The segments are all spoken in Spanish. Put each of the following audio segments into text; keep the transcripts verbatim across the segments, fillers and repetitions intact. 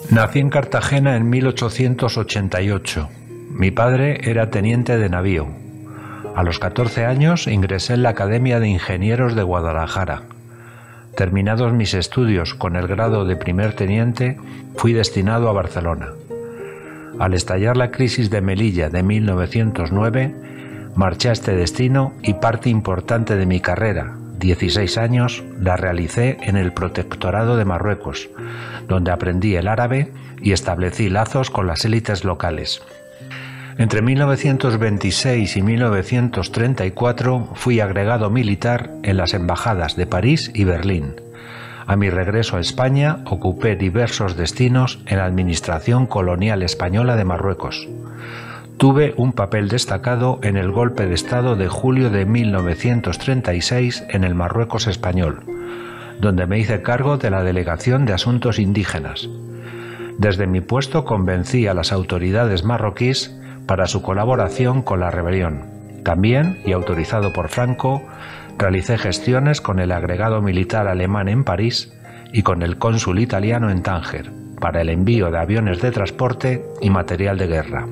Nací en Cartagena en mil ochocientos ochenta y ocho. Mi padre era teniente de navío. A los catorce años ingresé en la Academia de Ingenieros de Guadalajara. Terminados mis estudios con el grado de primer teniente, fui destinado a Barcelona. Al estallar la crisis de Melilla de mil novecientos nueve, marché a este destino y parte importante de mi carrera, dieciséis años, la realicé en el Protectorado de Marruecos, donde aprendí el árabe y establecí lazos con las élites locales. Entre mil novecientos veintiséis y mil novecientos treinta y cuatro fui agregado militar en las embajadas de París y Berlín. A mi regreso a España ocupé diversos destinos en la administración colonial española de Marruecos. Tuve un papel destacado en el golpe de Estado de julio de mil novecientos treinta y seis en el Marruecos español, donde me hice cargo de la Delegación de Asuntos Indígenas. Desde mi puesto convencí a las autoridades marroquíes para su colaboración con la rebelión. También, y autorizado por Franco, realicé gestiones con el agregado militar alemán en París y con el cónsul italiano en Tánger para el envío de aviones de transporte y material de guerra.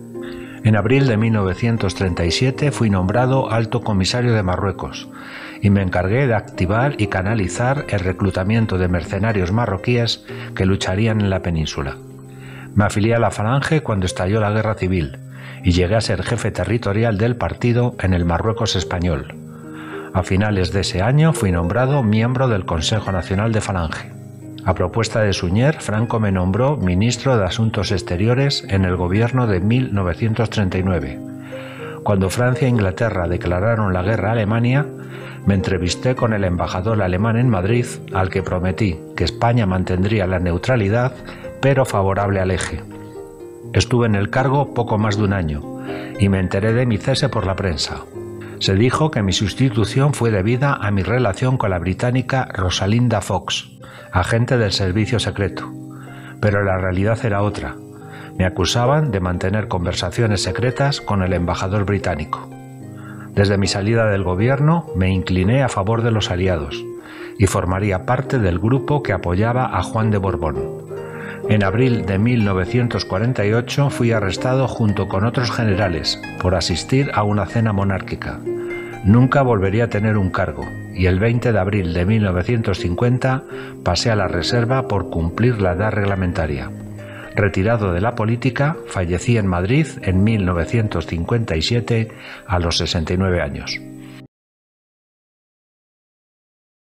En abril de mil novecientos treinta y siete fui nombrado Alto Comisario de Marruecos y me encargué de activar y canalizar el reclutamiento de mercenarios marroquíes que lucharían en la península. Me afilié a la Falange cuando estalló la Guerra Civil y llegué a ser jefe territorial del partido en el Marruecos español. A finales de ese año fui nombrado miembro del Consejo Nacional de Falange. A propuesta de Suñer, Franco me nombró ministro de Asuntos Exteriores en el gobierno de mil novecientos treinta y nueve. Cuando Francia e Inglaterra declararon la guerra a Alemania, me entrevisté con el embajador alemán en Madrid, al que prometí que España mantendría la neutralidad, pero favorable al eje. Estuve en el cargo poco más de un año y me enteré de mi cese por la prensa. Se dijo que mi sustitución fue debida a mi relación con la británica Rosalinda Fox, agente del servicio secreto, pero la realidad era otra. Me acusaban de mantener conversaciones secretas con el embajador británico. Desde mi salida del gobierno me incliné a favor de los aliados y formaría parte del grupo que apoyaba a Juan de Borbón. En abril de mil novecientos cuarenta y ocho fui arrestado junto con otros generales por asistir a una cena monárquica. Nunca volvería a tener un cargo y el veinte de abril de mil novecientos cincuenta pasé a la reserva por cumplir la edad reglamentaria. Retirado de la política, fallecí en Madrid en mil novecientos cincuenta y siete a los sesenta y nueve años.